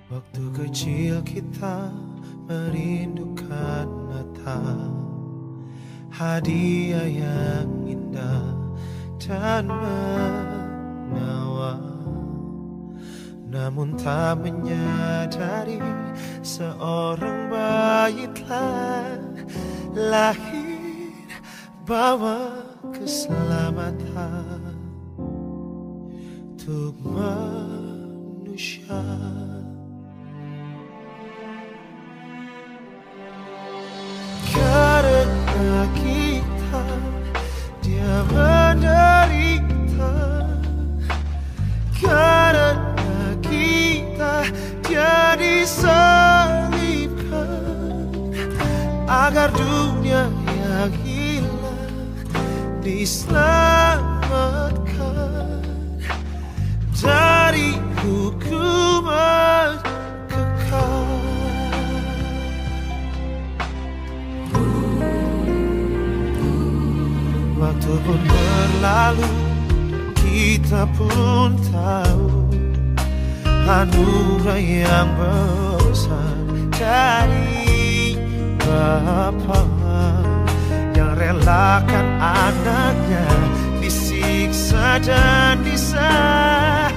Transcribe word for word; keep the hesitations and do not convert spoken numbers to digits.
Waktu kecil kita merindukan Natal, hadiah yang indah dan menawan. Namun tak menyadari seorang bayi telah lahir bawa keselamatan untuk manusia. Karena kita dia menderita, karena kita dia disalibkan, agar dunia yang hilang diselamatkan dari hukuman kekal. Waktu pun berlalu, kita pun tahu anugerah yang besar dari Bapa yang relakan anaknya disiksa dan disayang